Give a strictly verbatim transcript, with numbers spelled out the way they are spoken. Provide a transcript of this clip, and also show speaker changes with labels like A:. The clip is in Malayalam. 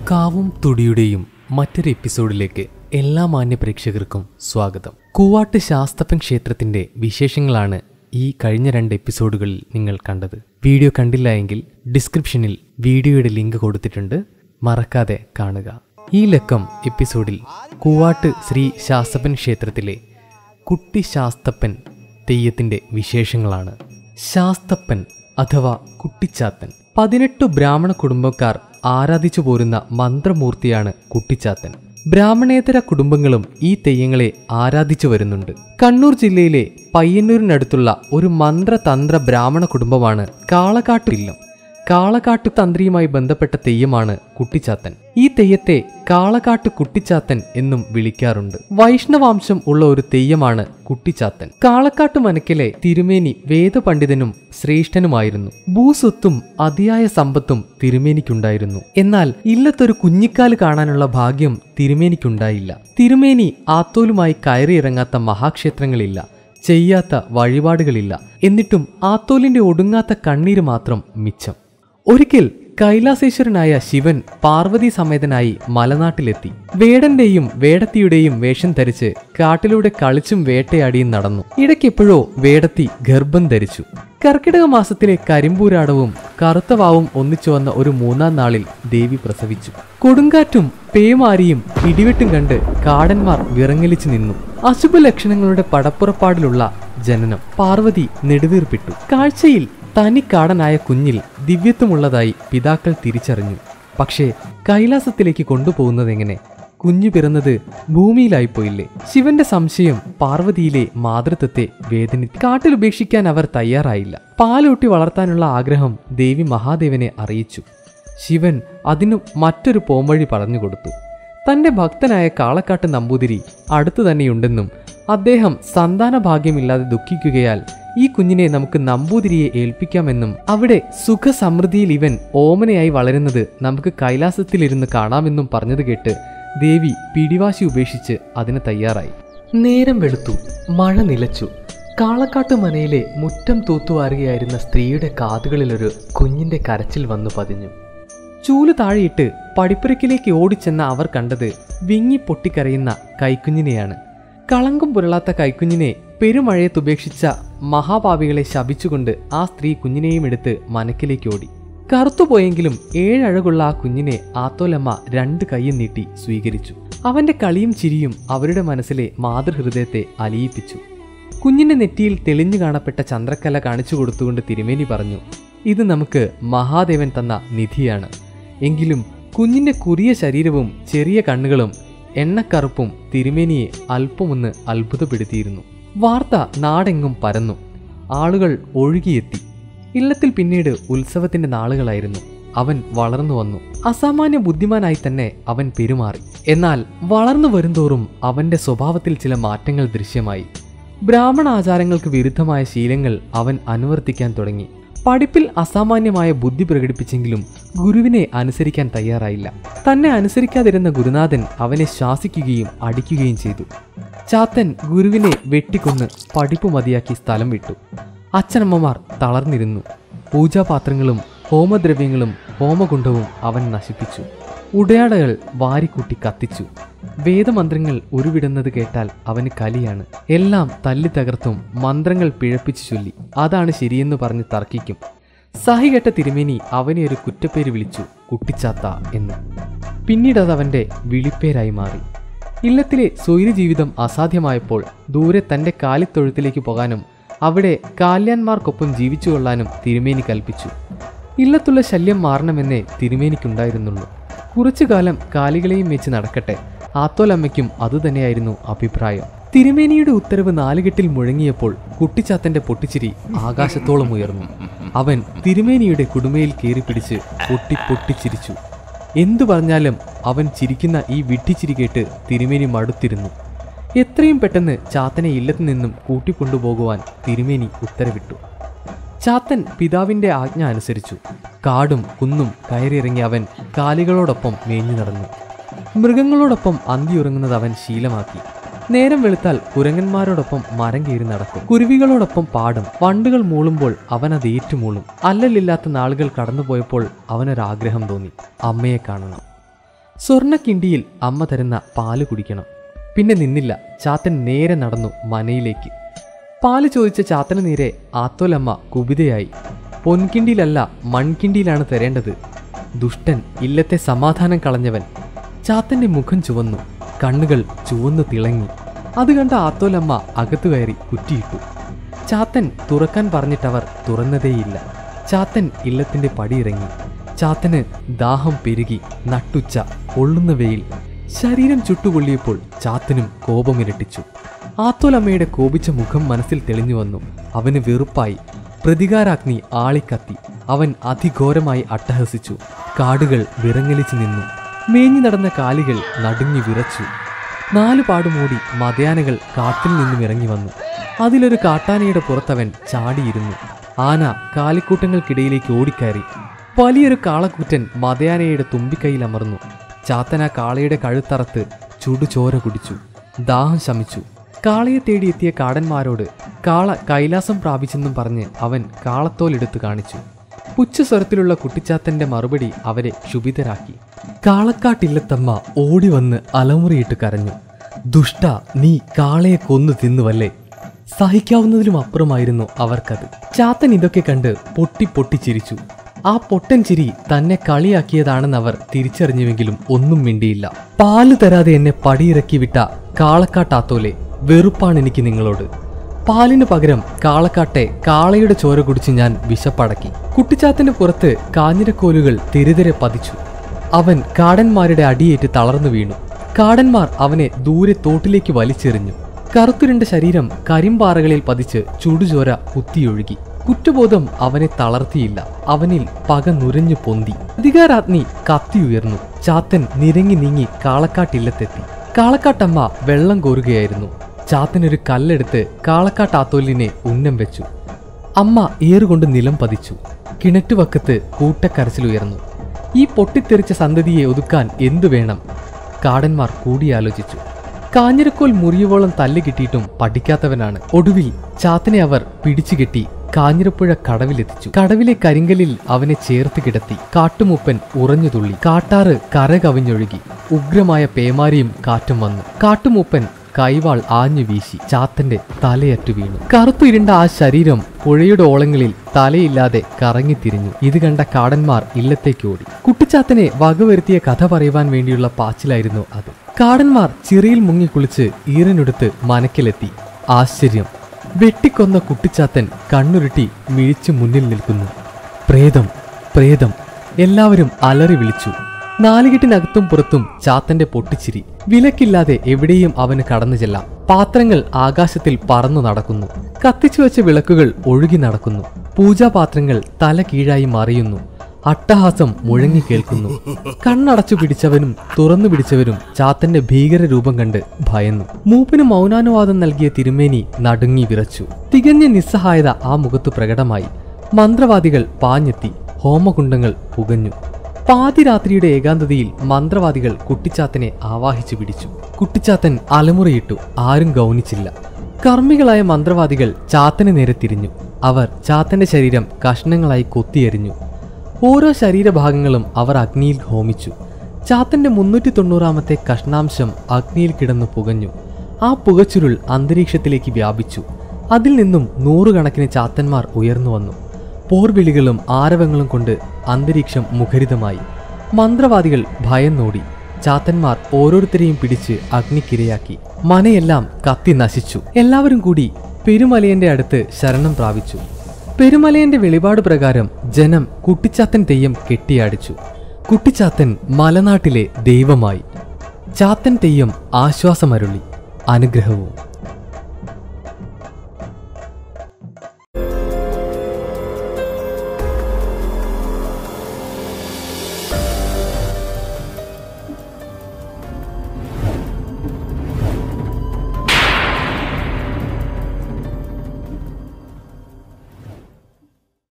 A: കാവും തുടിയുടെയും മറ്റൊരു എപ്പിസോഡിലേക്ക് എല്ലാ മാന്യ പ്രേക്ഷകർക്കും സ്വാഗതം. കൂവാട്ട് ശാസ്തപ്പൻ ക്ഷേത്രത്തിന്റെ വിശേഷങ്ങളാണ് ഈ കഴിഞ്ഞ രണ്ട് എപ്പിസോഡുകളിൽ നിങ്ങൾ കണ്ടത്. വീഡിയോ കണ്ടില്ല എങ്കിൽ ഡിസ്ക്രിപ്ഷനിൽ വീഡിയോയുടെ ലിങ്ക് കൊടുത്തിട്ടുണ്ട്, മറക്കാതെ കാണുക. ഈ ലക്കം എപ്പിസോഡിൽ കൂവാട്ട് ശ്രീ ശാസ്തപ്പൻ ക്ഷേത്രത്തിലെ കുട്ടി ശാസ്തപ്പൻ തെയ്യത്തിന്റെ വിശേഷങ്ങളാണ്. ശാസ്തപ്പൻ അഥവാ കുട്ടിച്ചാത്തൻ പതിനെട്ടു ബ്രാഹ്മണ കുടുംബക്കാർ ആരാധിച്ചു പോരുന്ന മന്ത്രമൂർത്തിയാണ് കുട്ടിച്ചാത്തൻ. ബ്രാഹ്മണേതര കുടുംബങ്ങളും ഈ തെയ്യങ്ങളെ ആരാധിച്ചു വരുന്നുണ്ട്. കണ്ണൂർ ജില്ലയിലെ പയ്യന്നൂരിനടുത്തുള്ള ഒരു മന്ത്രതന്ത്ര ബ്രാഹ്മണ കുടുംബമാണ് കാളകാട്ടു ഇല്ലം. കാളകാട്ടു തന്ത്രിയുമായി ബന്ധപ്പെട്ട തെയ്യമാണ് കുട്ടിച്ചാത്തൻ. ഈ തെയ്യത്തെ കാളകാട്ടു കുട്ടിച്ചാത്തൻ എന്നും വിളിക്കാറുണ്ട്. വൈഷ്ണവാംശം ഉള്ള ഒരു തെയ്യമാണ് കുട്ടിച്ചാത്തൻ. കാളക്കാട്ടു മനക്കിലെ തിരുമേനി വേദപണ്ഡിതനും ശ്രേഷ്ഠനുമായിരുന്നു. ഭൂസ്വത്തും അതിയായ സമ്പത്തും തിരുമേനിക്കുണ്ടായിരുന്നു. എന്നാൽ ഇല്ലത്തൊരു കുഞ്ഞിക്കാല് കാണാനുള്ള ഭാഗ്യം തിരുമേനിക്കുണ്ടായില്ല. തിരുമേനി ആത്തോലുമായി കയറിയിറങ്ങാത്ത മഹാക്ഷേത്രങ്ങളില്ല, ചെയ്യാത്ത വഴിപാടുകളില്ല. എന്നിട്ടും ആത്തോലിന്റെ ഒടുങ്ങാത്ത കണ്ണീര് മാത്രം മിച്ചം. ഒരിക്കൽ കൈലാസേശ്വരനായ ശിവൻ പാർവതി സമേതനായി മലനാട്ടിലെത്തി. വേടന്റെയും വേടത്തിയുടെയും വേഷം ധരിച്ച് കാട്ടിലൂടെ കളിച്ചും വേട്ടയാടിയും നടന്നു. ഇടയ്ക്കെപ്പോഴോ വേടത്തി ഗർഭം ധരിച്ചു. കർക്കിടക മാസത്തിലെ കരിമ്പൂരാടവും കറുത്തവാവും ഒന്നിച്ചു വന്ന ഒരു മൂന്നാം നാളിൽ ദേവി പ്രസവിച്ചു. കൊടുങ്കാറ്റും പേമാരിയും ഇടിവെട്ടും കണ്ട് കാടന്മാർ വിറങ്ങലിച്ചു നിന്നു. അശുഭ ലക്ഷണങ്ങളുടെ പടപ്പുറപ്പാടിലുള്ള ജനനം. പാർവതി നെടുവീർപ്പിട്ടു. കാഴ്ചയിൽ തനിക്കാടനായ കുഞ്ഞിൽ ദിവ്യത്വമുള്ളതായി പിതാക്കൾ തിരിച്ചറിഞ്ഞു. പക്ഷേ കൈലാസത്തിലേക്ക് കൊണ്ടുപോകുന്നതെങ്ങനെ? കുഞ്ഞു പിറന്നത് ഭൂമിയിലായിപ്പോയില്ലേ? ശിവന്റെ സംശയം പാർവതിയിലെ മാതൃത്വത്തെ വേദനിച്ചു. കാട്ടിൽ ഉപേക്ഷിക്കാൻ അവർ തയ്യാറായില്ല. പാലൂട്ടി വളർത്താനുള്ള ആഗ്രഹം ദേവി മഹാദേവനെ അറിയിച്ചു. ശിവൻ അതിനു മറ്റൊരു പോംവഴി പറഞ്ഞുകൊടുത്തു. തന്റെ ഭക്തനായ കാളക്കാട്ട് നമ്പൂതിരി അടുത്തു തന്നെയുണ്ടെന്നും അദ്ദേഹം സന്താന ഭാഗ്യമില്ലാതെ ദുഃഖിക്കുകയാൽ ഈ കുഞ്ഞിനെ നമുക്ക് നമ്പൂതിരിയെ ഏൽപ്പിക്കാമെന്നും അവിടെ സുഖസമൃദ്ധിയിൽ ഇവൻ ഓമനയായി വളരുന്നത് നമുക്ക് കൈലാസത്തിലിരുന്ന് കാണാമെന്നും പറഞ്ഞത് കേട്ട് ദേവി പിടിവാശി ഉപേക്ഷിച്ച് അതിന് തയ്യാറായി. നേരം വെളുത്തു. മഴ നിലച്ചു. കാളക്കാട്ടു മനയിലെ മുറ്റം തൂത്തുവാരുകയായിരുന്ന സ്ത്രീയുടെ കാതുകളിലൊരു കുഞ്ഞിന്റെ കരച്ചിൽ വന്നു പതിഞ്ഞു. ചൂല് താഴെയിട്ട് പടിപ്പുരക്കിലേക്ക് ഓടിച്ചെന്ന അവർ കണ്ടത് വിങ്ങി പൊട്ടിക്കരയുന്ന കൈക്കുഞ്ഞിനെയാണ്. കളങ്കം പുരളാത്ത കൈക്കുഞ്ഞിനെ പെരുമഴയത്തുപേക്ഷിച്ച മഹാപാപികളെ ശപിച്ചുകൊണ്ട് ആ സ്ത്രീ കുഞ്ഞിനെയും എടുത്ത് മനക്കിലേക്ക് ഓടി. കറുത്തുപോയെങ്കിലും ഏഴഴകുള്ള ആ കുഞ്ഞിനെ ആത്തോലമ്മ രണ്ട് കൈയും നീട്ടി സ്വീകരിച്ചു. അവന്റെ കളിയും ചിരിയും അവരുടെ മനസ്സിലെ മാതൃഹൃദയത്തെ അലിയിപ്പിച്ചു. കുഞ്ഞിന്റെ നെറ്റിയിൽ തെളിഞ്ഞു കാണപ്പെട്ട ചന്ദ്രക്കല കാണിച്ചു കൊടുത്തുകൊണ്ട് തിരുമേനി പറഞ്ഞു, ഇത് നമുക്ക് മഹാദേവൻ തന്ന നിധിയാണ്. എങ്കിലും കുഞ്ഞിന്റെ കുറിയ ശരീരവും ചെറിയ കണ്ണുകളും എണ്ണക്കറുപ്പും തിരുമേനിയെ അല്പമൊന്ന് അത്ഭുതപ്പെടുത്തിയിരുന്നു. വാർത്ത നാടെങ്ങും പരന്നു. ആളുകൾ ഒഴുകിയെത്തി. ഇല്ലത്തിൽ പിന്നീട് ഉത്സവത്തിന്റെ നാളുകളായിരുന്നു. അവൻ വളർന്നു വന്നു. അസാമാന്യ ബുദ്ധിമാനായി തന്നെ അവൻ പെരുമാറി. എന്നാൽ വളർന്നു വരുംതോറും അവന്റെ സ്വഭാവത്തിൽ ചില മാറ്റങ്ങൾ ദൃശ്യമായി. ബ്രാഹ്മണ ആചാരങ്ങൾക്ക് വിരുദ്ധമായ ശീലങ്ങൾ അവൻ അനുവർത്തിക്കാൻ തുടങ്ങി. പഠിപ്പിൽ അസാമാന്യമായ ബുദ്ധി പ്രകടിപ്പിച്ചെങ്കിലും ഗുരുവിനെ അനുസരിക്കാൻ തയ്യാറായില്ല. തന്നെ അനുസരിക്കാതിരുന്ന ഗുരുനാഥൻ അവനെ ശാസിക്കുകയും അടിക്കുകയും ചെയ്തു. ചാത്തൻ ഗുരുവിനെ വെട്ടിക്കൊന്ന് പഠിപ്പ് മതിയാക്കി സ്ഥലം വിട്ടു. അച്ഛനമ്മമാർ തളർന്നിരുന്നു. പൂജാപാത്രങ്ങളും ഹോമദ്രവ്യങ്ങളും ഹോമകുണ്ഡവും അവൻ നശിപ്പിച്ചു. ഉടയാടകൾ വാരിക്കൂട്ടി കത്തിച്ചു. വേദമന്ത്രങ്ങൾ ഉരുവിടുന്നത് കേട്ടാൽ അവന് കലിയാണ്. എല്ലാം തല്ലി തകർത്തും മന്ത്രങ്ങൾ പിഴപ്പിച്ചു ചൊല്ലി അതാണ് ശരിയെന്ന് പറഞ്ഞ് തർക്കിക്കും. സഹികെട്ട തിരുമേനി അവനെ ഒരു കുറ്റപ്പേര് വിളിച്ചു, കുട്ടിച്ചാത്ത എന്ന്. പിന്നീട് അത് അവന്റെ വിളിപ്പേരായി മാറി. ഇല്ലത്തിലെ സ്വൈരജീവിതം അസാധ്യമായപ്പോൾ ദൂരെ തന്റെ കാലിത്തൊഴുത്തിലേക്ക് പോകാനും അവിടെ കാല്യാന്മാർക്കൊപ്പം ജീവിച്ചു കൊള്ളാനും തിരുമേനി കൽപ്പിച്ചു. ഇല്ലത്തുള്ള ശല്യം മാറണമെന്നേ തിരുമേനിക്കുണ്ടായിരുന്നുള്ളൂ. കുറച്ചു കാലം കാലികളെയും വെച്ച് നടക്കട്ടെ. ആത്തോലമ്മയ്ക്കും അതുതന്നെയായിരുന്നു അഭിപ്രായം. തിരുമേനിയുടെ ഉത്തരവ് നാലുകെട്ടിൽ മുഴങ്ങിയപ്പോൾ കുട്ടിച്ചാത്തന്റെ പൊട്ടിച്ചിരി ആകാശത്തോളം ഉയർന്നു. അവൻ തിരുമേനിയുടെ കുടുമയിൽ കയറിപ്പിടിച്ച് പൊട്ടി പൊട്ടിച്ചിരിച്ചു. എന്തു പറഞ്ഞാലും അവൻ ചിരിക്കുന്ന ഈ വിഡ്ഢിച്ചിരി കേട്ട് തിരുമേനി മടുത്തിരുന്നു. എത്രയും പെട്ടെന്ന് ചാത്തനെ ഇല്ലത്തു നിന്നും കൂട്ടിക്കൊണ്ടുപോകുവാൻ തിരുമേനി ഉത്തരവിട്ടു. ചാത്തൻ പിതാവിന്റെ ആജ്ഞ അനുസരിച്ചു. കാടും കുന്നും കയറിയിറങ്ങി അവൻ കാലികളോടൊപ്പം മേഞ്ഞു നടന്നു. മൃഗങ്ങളോടൊപ്പം അന്തിയുറങ്ങുന്നത് അവൻ ശീലമാക്കി. നേരം വെളുത്താൽ കുരങ്ങന്മാരോടൊപ്പം മരം കയറി നടക്കും. കുരുവികളോടൊപ്പം പാടും. വണ്ടുകൾ മൂളുമ്പോൾ അവൻ അത് ഏറ്റുമൂളും. അല്ലലില്ലാത്ത നാളുകൾ കടന്നുപോയപ്പോൾ അവനൊരാഗ്രഹം തോന്നി, അമ്മയെ കാണണം. സ്വർണ്ണക്കിണ്ടിയിൽ അമ്മ തരുന്ന പാല് കുടിക്കണം. പിന്നെ നിന്നില്ല. ചാത്തൻ നേരെ നടന്നു മനയിലേക്ക്. പാല് ചോദിച്ച ചാത്തന് നേരെ ആത്തോലമ്മ കുപിതയായി. പൊൻകിണ്ടിയിലല്ല, മൺകിണ്ടിയിലാണ് തരേണ്ടത്. ദുഷ്ടൻ, ഇല്ലത്തെ സമാധാനം കളഞ്ഞവൻ. ചാത്തന്റെ മുഖം ചുവന്നു, കണ്ണുകൾ ചുവന്നു തിളങ്ങി. അത് കണ്ട ആത്തോലമ്മ അകത്തു കയറി കുറ്റിയിട്ടു. ചാത്തൻ തുറക്കാൻ പറഞ്ഞിട്ടവർ തുറന്നതേയില്ല. ചാത്തൻ ഇല്ലത്തിന്റെ പടിയിറങ്ങി. ചാത്തന് ദാഹം പെരുകി. നട്ടുച്ച, പൊള്ളുന്ന വെയിൽ. ശരീരം ചുട്ടുപൊള്ളിയപ്പോൾ ചാത്തനും കോപമിരട്ടിച്ചു. ആത്തോലമ്മയുടെ കോപിച്ച മുഖം മനസ്സിൽ തെളിഞ്ഞു വന്നു. അവന് വെറുപ്പായി. പ്രതികാരാഗ്നി ആളിക്കത്തി. അവൻ അതിഘോരമായി അട്ടഹസിച്ചു. കാടുകൾ വിറങ്ങലിച്ചു നിന്നു. മേഞ്ഞു നടന്ന കാലികൾ നടുങ്ങി വിറച്ചു. നാലു പാടുമൂടി മതയാനകൾ കാട്ടിൽ നിന്നും ഇറങ്ങി വന്നു. അതിലൊരു കാട്ടാനയുടെ പുറത്തവൻ ചാടിയിരുന്നു. ആന കാലിക്കൂട്ടങ്ങൾക്കിടയിലേക്ക് ഓടിക്കയറി. വലിയൊരു കാളക്കൂറ്റൻ മതയാനയുടെ തുമ്പിക്കൈയിൽ അമർന്നു. ചാത്തൻ ആ കാളയുടെ കഴുത്തറത്ത് ചുടുചോര കുടിച്ചു. ദാഹം ശമിച്ചു. കാളയെ തേടിയെത്തിയ കാടന്മാരോട് കാള കൈലാസം പ്രാപിച്ചെന്നും പറഞ്ഞ് അവൻ കാളത്തോലെടുത്ത് കാണിച്ചു. പുച്ഛസ്വരത്തിലുള്ള കുട്ടിച്ചാത്തന്റെ മറുപടി അവരെ ക്ഷുഭിതരാക്കി. കാളക്കാട്ടില്ലത്തമ്മ ഓടി വന്ന് അലമുറിയിട്ട് കരഞ്ഞു. ദുഷ്ട, നീ കാളയെ കൊന്നു തിന്നുവല്ലേ? സഹിക്കാവുന്നതിലും അപ്പുറമായിരുന്നു അവർക്കത്. ചാത്തൻ ഇതൊക്കെ കണ്ട് പൊട്ടി പൊട്ടിച്ചിരിച്ചു. ആ പൊട്ടൻ ചിരി തന്നെ കളിയാക്കിയതാണെന്നവർ തിരിച്ചറിഞ്ഞുവെങ്കിലും ഒന്നും മിണ്ടിയില്ല. പാല് തരാതെ എന്നെ പടിയിറക്കി വിട്ട കാളക്കാട്ടാത്തോലെ, വെറുപ്പാണ് എനിക്ക് നിങ്ങളോട്. പാലിന് പകരം കാളക്കാട്ടെ കാളയുടെ ചോര കുടിച്ച് ഞാൻ വിശപ്പടക്കി. കുട്ടിച്ചാത്തന്റെ പുറത്ത് കാഞ്ഞിരക്കോലുകൾ തിരിതിരെ പതിച്ചു. അവൻ കാടന്മാരുടെ അടിയേറ്റ് തളർന്നു വീണു. കാടന്മാർ അവനെ ദൂരെ തോട്ടിലേക്ക് വലിച്ചെറിഞ്ഞു. കറുത്തുരുണ്ട ശരീരം കരിമ്പാറകളിൽ പതിച്ച് ചുടുചോര കുത്തിയൊഴുകി. കുറ്റബോധം അവനെ തളർത്തിയില്ല. അവനിൽ പക നുരഞ്ഞു പൊന്തി. അധികാരാഗ്നി കത്തിയുയർന്നു. ചാത്തൻ നിരങ്ങി നീങ്ങി കാളക്കാട്ടില്ലത്തെത്തി. കാളക്കാട്ടമ്മ വെള്ളം കോരുകയായിരുന്നു. ചാത്തനൊരു കല്ലെടുത്ത് കാളക്കാട്ടാത്തോലിനെ ഉന്നം വെച്ചു. അമ്മ ഏറുകൊണ്ട് നിലം പതിച്ചു. കിണറ്റുവക്കത്ത് കൂട്ടക്കരച്ചിലുയർന്നു. ഈ പൊട്ടിത്തെറിച്ച സന്തതിയെ ഒതുക്കാൻ എന്തു വേണം? കാടന്മാർ കൂടിയാലോചിച്ചു. കാഞ്ഞിരക്കോൽ മുറിയുവോളം തല്ല് കിട്ടിയിട്ടും പഠിക്കാത്തവനാണ്. ഒടുവിൽ ചാത്തനെ അവർ പിടിച്ചുകെട്ടി കാഞ്ഞിരപ്പുഴ കടവിലെത്തിച്ചു. കടവിലെ കരിങ്കലിൽ അവനെ ചേർത്ത് കിടത്തി. കാട്ടുമുപ്പൻ ഉറഞ്ഞുതുള്ളി. കാട്ടാറ് കര കവിഞ്ഞൊഴുകി. ഉഗ്രമായ പേമാരിയും കാറ്റും വന്നു. കാട്ടുമുപ്പൻ കൈവാൾ ആഞ്ഞു വീശി ചാത്തന്റെ തലയറ്റു വീണു. കറുത്തുരുണ്ട ആ ശരീരം പുഴയുടെ ഓളങ്ങളിൽ തലയില്ലാതെ കറങ്ങിത്തിരിഞ്ഞു. ഇത് കണ്ട കാടന്മാർ ഇല്ലത്തേക്ക് ഓടി. കുട്ടിച്ചാത്തനെ വകവരുത്തിയ കഥ പറയുവാൻ വേണ്ടിയുള്ള പാച്ചിലായിരുന്നു അത്. കാടന്മാർ ചിറിയിൽ മുങ്ങിക്കുളിച്ച് ഈറനെടുത്ത് മനക്കിലെത്തി. ആശ്ചര്യം! വെട്ടിക്കൊന്ന കുട്ടിച്ചാത്തൻ കണ്ണുരുട്ടി മിഴിച്ചു മുന്നിൽ നിൽക്കുന്നു. പ്രേതം, പ്രേതം! എല്ലാവരും അലറി വിളിച്ചു. നാലുകെട്ടിനകത്തും പുറത്തും ചാത്തന്റെ പൊട്ടിച്ചിരി. വിലക്കില്ലാതെ എവിടെയും അവന് കടന്നു ചെല്ലാം. പാത്രങ്ങൾ ആകാശത്തിൽ പറന്നു നടക്കുന്നു. കത്തിച്ചു വെച്ച വിളക്കുകൾ ഒഴുകി നടക്കുന്നു. പൂജാപാത്രങ്ങൾ തല കീഴായി മറിയുന്നു. അട്ടഹാസം മുഴങ്ങി കേൾക്കുന്നു. കണ്ണടച്ചു പിടിച്ചവനും തുറന്നു പിടിച്ചവരും ചാത്തന്റെ ഭീകര രൂപം കണ്ട് ഭയന്നു. മൂപ്പിന് മൗനാനുവാദം നൽകിയ തിരുമേനി നടുങ്ങി വിറച്ചു. തികഞ്ഞ നിസ്സഹായത ആ മുഖത്തു പ്രകടമായി. മന്ത്രവാദികൾ പാഞ്ഞെത്തി. ഹോമകുണ്ടങ്ങൾ പുകഞ്ഞു. പാതിരാത്രിയുടെ ഏകാന്തതയിൽ മന്ത്രവാദികൾ കുട്ടിച്ചാത്തനെ ആവാഹിച്ചു പിടിച്ചു. കുട്ടിച്ചാത്തൻ അലമുറയിട്ടു. ആരും ഗൗനിച്ചില്ല. കർമ്മികളായ മന്ത്രവാദികൾ ചാത്തന് നേരെ തിരിഞ്ഞു. അവർ ചാത്തന്റെ ശരീരം കഷ്ണങ്ങളായി കൊത്തിയെറിഞ്ഞു. ഓരോ ശരീരഭാഗങ്ങളും അവർ അഗ്നിയിൽ ഹോമിച്ചു. ചാത്തന്റെ മുന്നൂറ്റി തൊണ്ണൂറാമത്തെ കഷ്ണാംശം അഗ്നിയിൽ കിടന്നു പുകഞ്ഞു. ആ പുകച്ചുരുൾ അന്തരീക്ഷത്തിലേക്ക് വ്യാപിച്ചു. അതിൽ നിന്നും നൂറുകണക്കിന് ചാത്തന്മാർ ഉയർന്നു വന്നു. പോർവിളികളും ആരവങ്ങളും കൊണ്ട് അന്തരീക്ഷം മുഖരിതമായി. മന്ത്രവാദികൾ ഭയന്നോടി. ചാത്തന്മാർ ഓരോരുത്തരെയും പിടിച്ച് അഗ്നിക്കിരയാക്കി. മനയെല്ലാം കത്തി നശിച്ചു. എല്ലാവരും കൂടി പെരുമലയന്റെ അടുത്ത് ശരണം പ്രാപിച്ചു. പെരുമലയന്റെ വെളിപാട് പ്രകാരം ജനം കുട്ടിച്ചാത്തൻ തെയ്യം കെട്ടിയാടിച്ചു. കുട്ടിച്ചാത്തൻ മലനാട്ടിലെ ദൈവമായി. ചാത്തൻ തെയ്യം ആശ്വാസമരുളി. അനുഗ്രഹവും.